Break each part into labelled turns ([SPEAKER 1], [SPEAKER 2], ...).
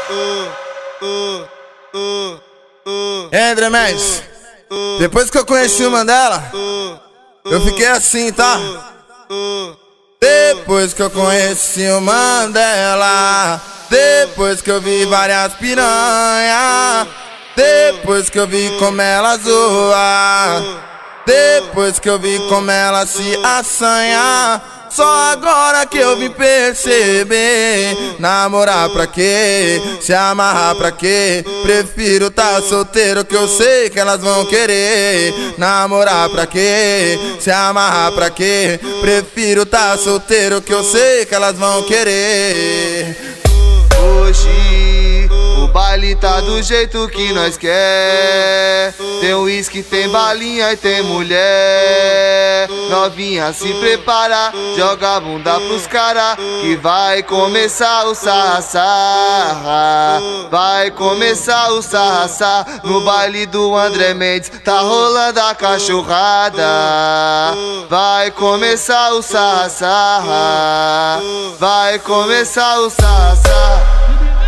[SPEAKER 1] André Mendes, depois que eu conheci o Mandela, eu fiquei assim, tá? Depois que eu conheci o Mandela, depois que eu vi várias piranha, depois que eu vi como ela zoa, depois que eu vi como ela se assanha, só agora que eu vim perceber. Namorar pra quê? Se amarrar pra quê? Prefiro tá solteiro que eu sei que elas vão querer. Namorar pra quê? Se amarrar pra quê? Prefiro tá solteiro que eu sei que elas vão querer.
[SPEAKER 2] Hoje o baile tá do jeito que nós quer. Tem uísque, tem balinha e tem mulher. Novinha, se prepara, joga a bunda pros cara, que vai começar o sarra-sarra. Vai começar o sarra-sarra. No baile do André Mendes tá rolando a cachorrada. Vai começar o sarra-sarra. Vai começar o sarra-sarra.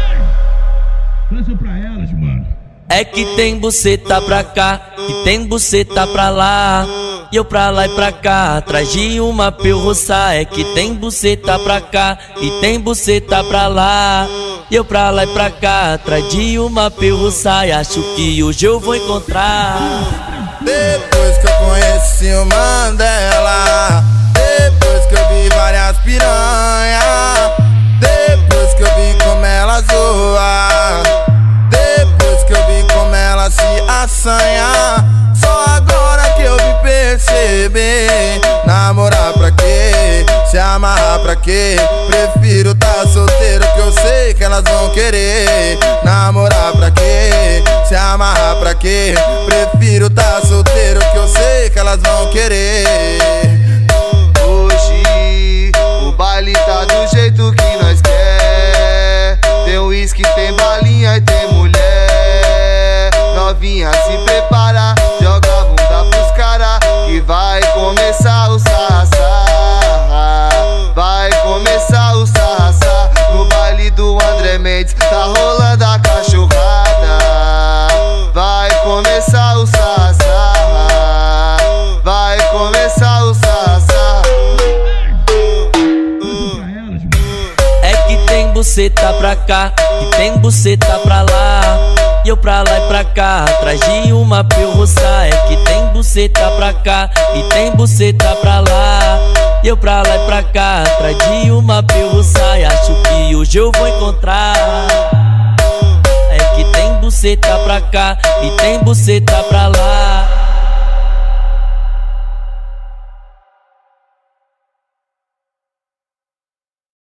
[SPEAKER 3] É que tem buceta pra cá, que tem buceta pra lá, e eu pra lá e pra cá, atrás de uma perroça. É que tem buceta pra cá, e tem buceta pra lá, e eu pra lá e pra cá, atrás de uma perroça. E acho que hoje eu vou encontrar.
[SPEAKER 1] Depois que eu conheci o Mandela, depois que eu vi várias piranha, depois que eu vi como ela zoa, depois que eu vi como ela se assanha, só agora que eu vim perceber. Namorar pra quê? Se amarrar pra quê? Prefiro tá solteiro que eu sei que elas vão querer. Namorar pra quê? Se amarrar pra quê? Prefiro tá solteiro que eu sei que elas vão querer.
[SPEAKER 2] Hoje o baile tá do jeito que nós quer. Tem uísque, tem balinha e tem mulher. Novinha, se prepara, joga a bunda pros cara, que vai começar o sarra-sarra. Vai começar o sarra-sarra. No baile do André Mendes tá rolando a cachorrada. Vai começar o sarra-sarra. Vai começar o sarra-sarra.
[SPEAKER 3] É que tem buceta pra cá, que tem buceta pra lá, e eu pra lá e pra cá, atrás de uma perroça. É que tem buceta pra cá, e tem buceta pra lá, e eu pra lá e pra cá, atrás de uma perroça. E acho que hoje eu vou encontrar. É que tem buceta pra cá, e tem buceta pra lá,